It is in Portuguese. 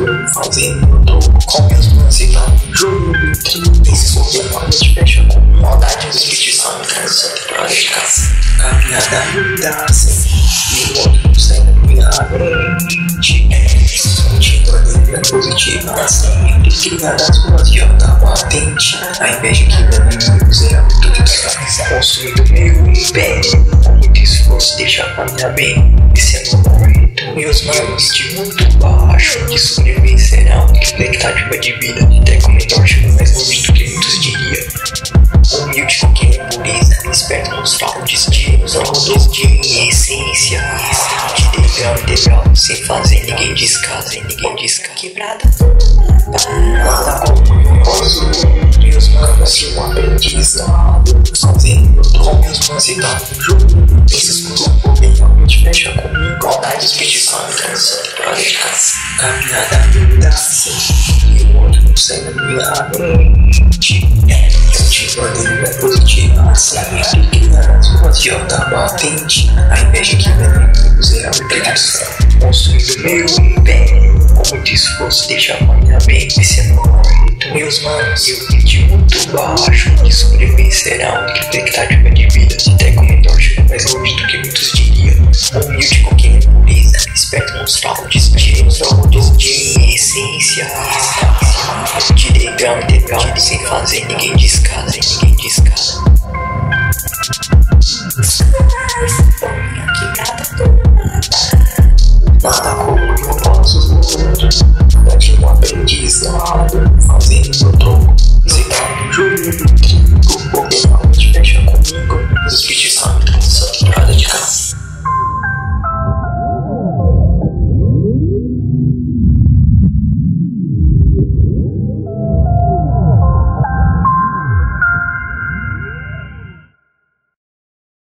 fazendo, com meus manos e tal, joio, trigo, realmente, fecha, maldade, competição, cansa, temporada de caça, caminhada, mudança, e o outro sempre realmente, contigo, a positiva, sempre criada as ruas de alta patente, a inveja que meu inimigo é muito desgraça, construindo meu império, com muito esforço, deixa a família bem, esse é meu momento. Meus manos de muito baixo, que sobreviverão, que expectativa de vida, até com menor chego mais longe do que muitos diriam. Humilde com quem é pureza, esperto nos fraudes de anos de essência, de degrau, sem fazer ninguém descasa, quebrada, nada como posso, meus manos de aprendizado, fazendo, com meus manos e tal, joio, esses cusão, realmente, fecha comigo, maldade, competição, cansa, temporada de caça, caminhada, mudança, e o outro sempre realmente, contigo, a positiva, sempre criada as ruas de alta patente, a inveja que meu inimigo é muito desgraça, construindo meu império, com muito esforço, deixa a família bem, esse é meu momento. Meus manos, eu vim de muito baixo, que sobreviverão, que expectativa de vida, até com menor chego mais longe do que muitos diriam. Humilde com quem é pureza, esperto nos fraudes de anos de essência, de degrau, sem fazer ninguém descasa,